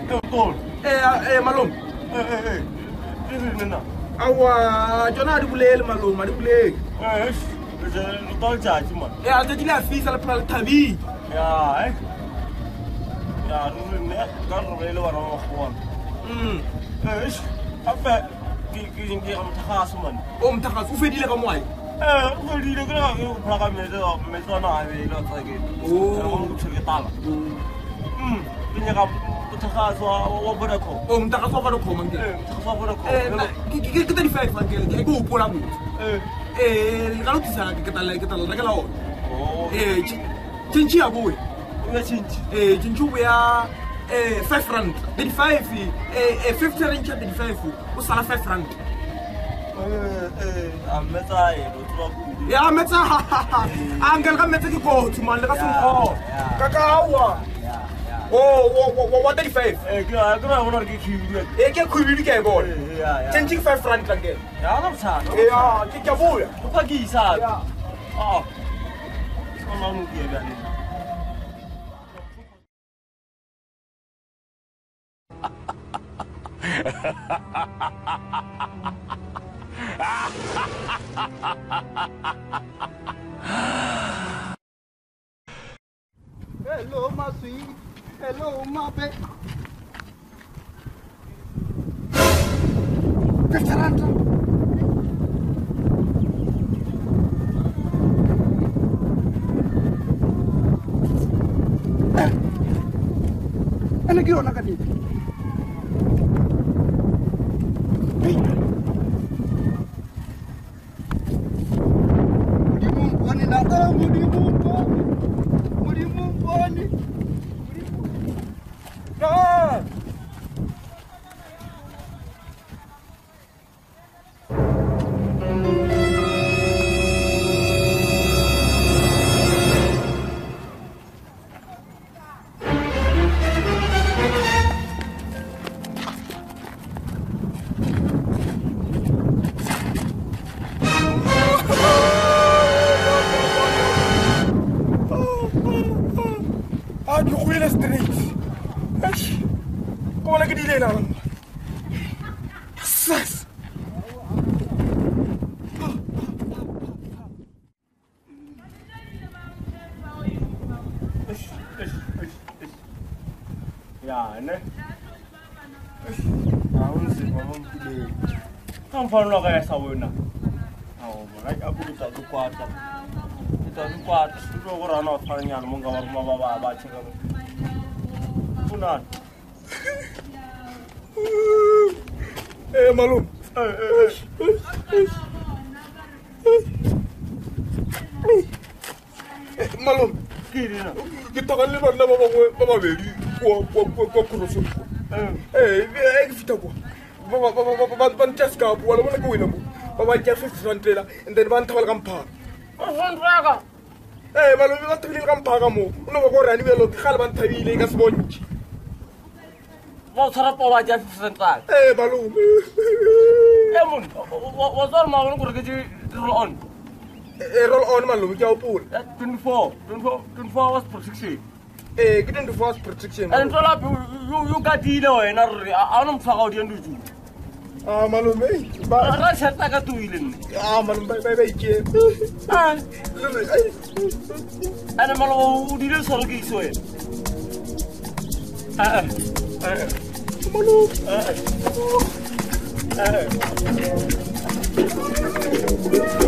Tol. Malum. Nena. Awa, jona di bulel malum, di bulel. Je tol charge man. Aja jila fils al pal tabi. Ya, Ya, ne kan rele wara ma khwan. Apa ki am takhas man. Takhas u fedi le ka moy. Ko di le ka praga me so na ave lo tsage. Ko chike tala. Pinya ka takhas wa bodako. Takhas wa bodako man. Takhas wa bodako. Kita di 5 man ke go pola mu. Kalau tisana kita la o. Cinci abu. Ya cinci. Cinci ya 5 rand. Di 5 50 rand di 5. Usala 5 rand. Ameta do trop. Ya meta. Angel ka meta ki ko tuman le ka sun ko. Kakawa. What 35? Kira wona ki kiwi. Ke kubi ke go. Cinci 5 rand lagi. Ya nam sa. Ki kabu ya. Ko pagi sa. Sama mu ke gani. Hello, my sweet. Hello, my baby. Ana giro na kadi. Ya, ne? Tahun sih, ngomong gede. Kan lo kayak sawina. Mereka aku kita tuh kuat. Itu orang orang farnya, mau gambar mama baca kamu. Punan. Malum. Malum. Kiri na. Kita kan lihat nama mama beri. Kurusun. Kita gua. Ban Jessica, wala mo nagawin mo. Pamantya 50 trailer, and then ban tawal kampa. Raga. Malum ban tawil kampa ka mo. Uno ko rani welo khal ban tawil ka sponge. Mau sarap pa wajah 50 tal. Malum. Mun. Wazar mau ngurus kerja roll on. Roll on malum jauh pul. 24 was protection. Kita do fast protection. And so you got dinner and I'm sorry you do. Malum ba rasa tak katuilin. Malum bye ke. Ana malu di dalam sorgi soe. Malum.